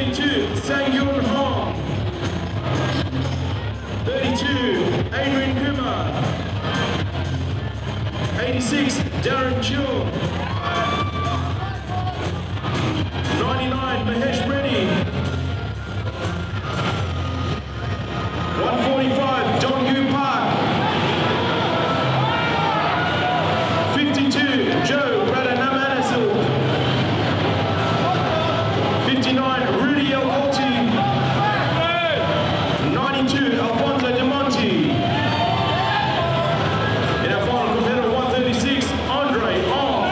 32, Sang Yun Hong. 32, Adrian Kumar. 86, Darren Chung. 99, Mahesh Reddy. 145, Dongyu Park. 52, Joe Radhanamanasil. 59, Rudy Elgoti. 92, Alfonso De Monti. In our final competitor, 136, Andre Ong.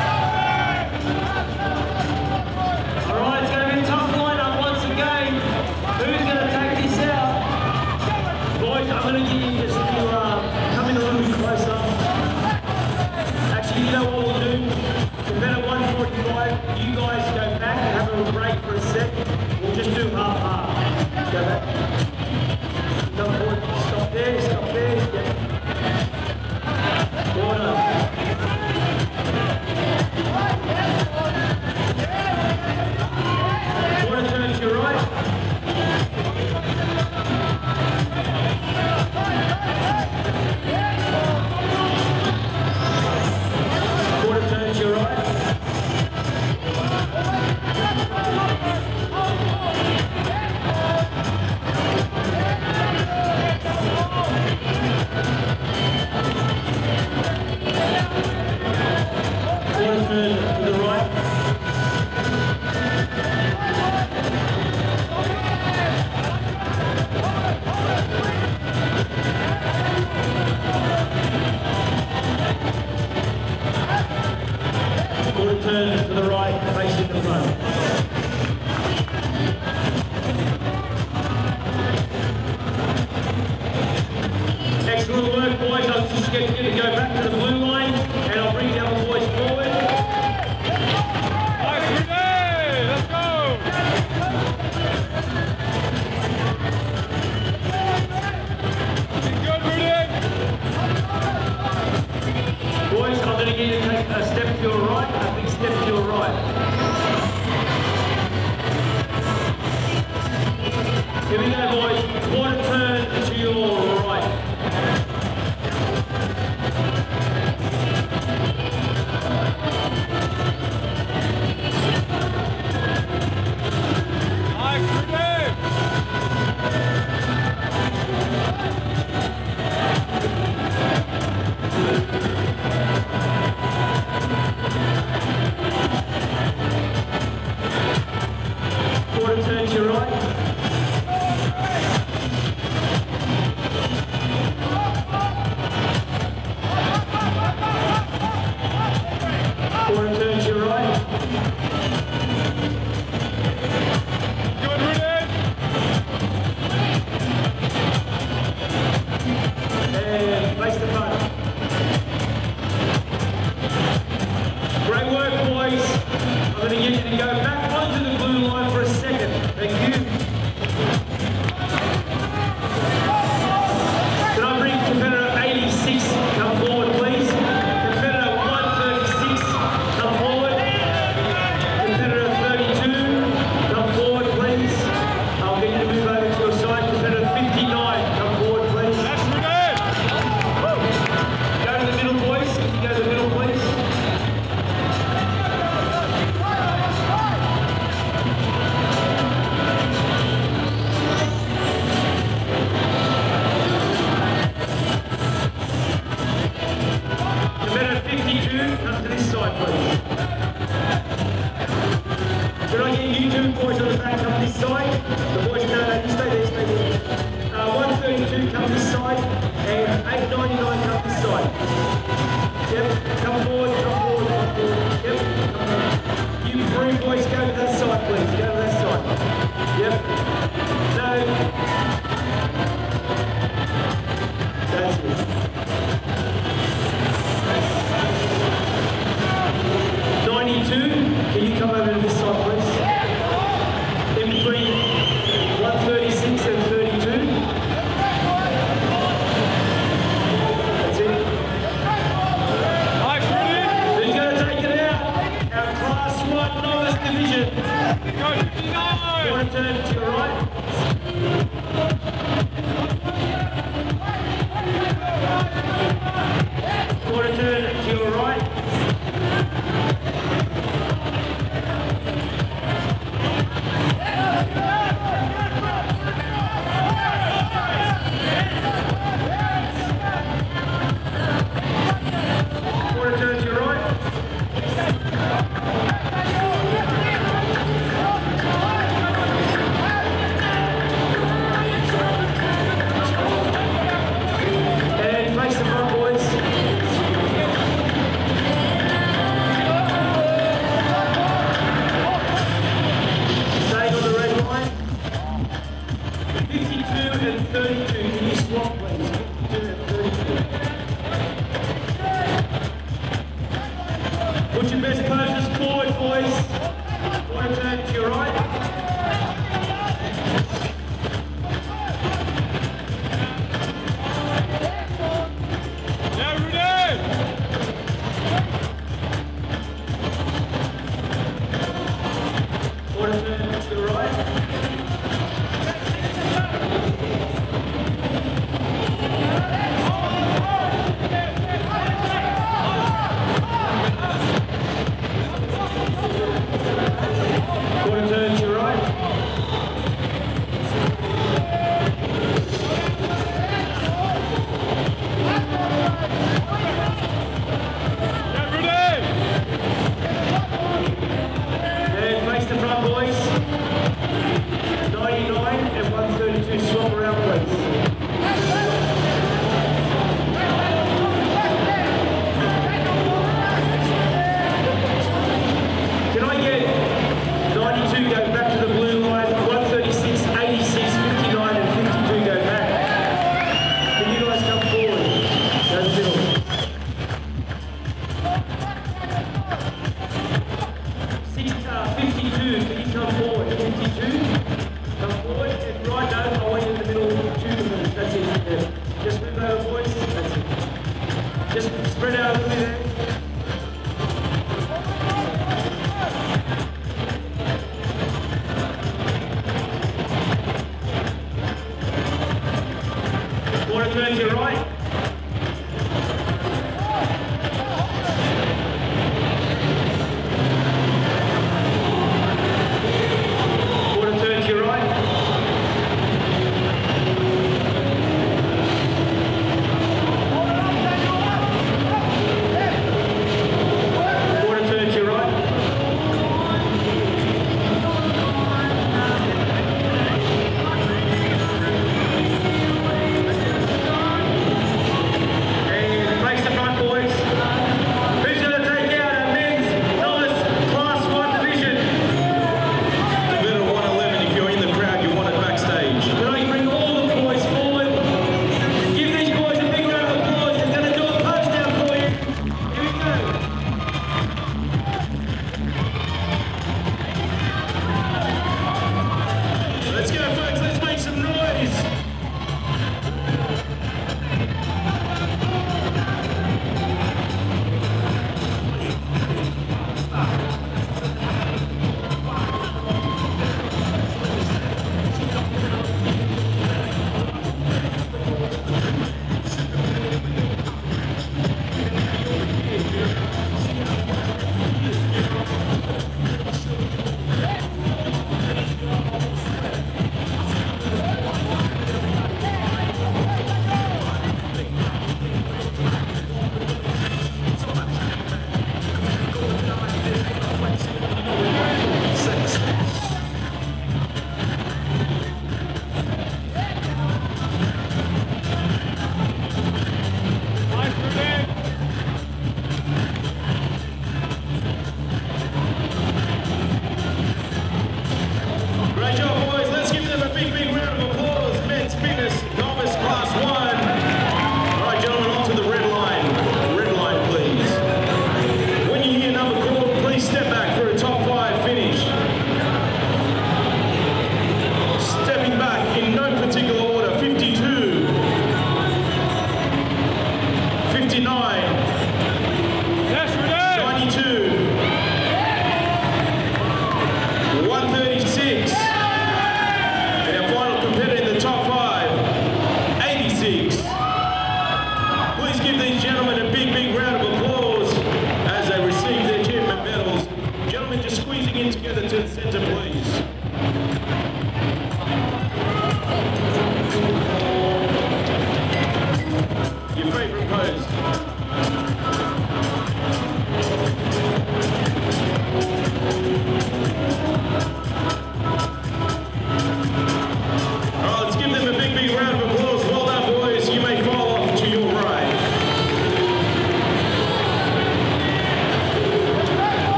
Alright, it's going to be a tough lineup once again. Who's going to take this out? Boys, I'm going to get you just to come in a little bit closer. Actually, you know what we'll do? Competitor 145, you guys go back and have a little break for a sec. We'll just do half-half. Go back. Stop there, stop there. Yeah. Corner. Corner turn to your right. Quarter turn to your right. Quarter turn to the right. Quarter turn to the right, facing the front. Excellent work, boys. I'm just going to go back to the blue line, and I'll bring the other boys forward. Let's go! Good, Rudy! Boys, I'm going to get you to take a step to your right, a big step to your right. Here we go, boys. Quarter turn to your right. Nice, Rudy! Quarter turn to your right. Quarter turn to your right. Quarter turn to your right. Quarter turn to your right. And face the front, boys. Staying on the red line. 52 and 32. Can you swap, please? 52 and 32. Put your best poses forward, boys. Quarter turn to your right. Yeah, Rudy! Quarter turn to your right. Quarter turn to your right. Yeah, Rudy! And face the front, boys. 99 and 132. Swap around, please. Can I get 92 go back to the blue line, 136, 86, 59 and 52 go back. Can you guys come forward? Go to the middle. 52, can you come forward? 52, come forward. And right now, I want you in the middle, 2 minutes. That's it. Yeah. Just move over, boys. That's it. Just spread out a little bit there. Quarter turn to your right. Quarter turn to your right. Quarter turn to your right.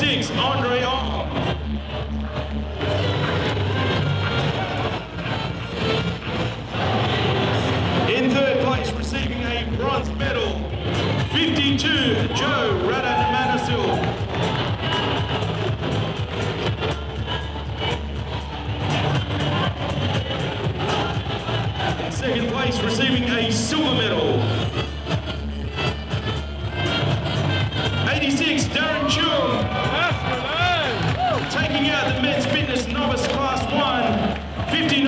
86, Andre Hall. In third place, receiving a bronze medal, 52, Joe Radamanasil. In second place, receiving a silver medal, 86, Darren Chung. Yes, Renee! Taking out the men's fitness novice class 1, 50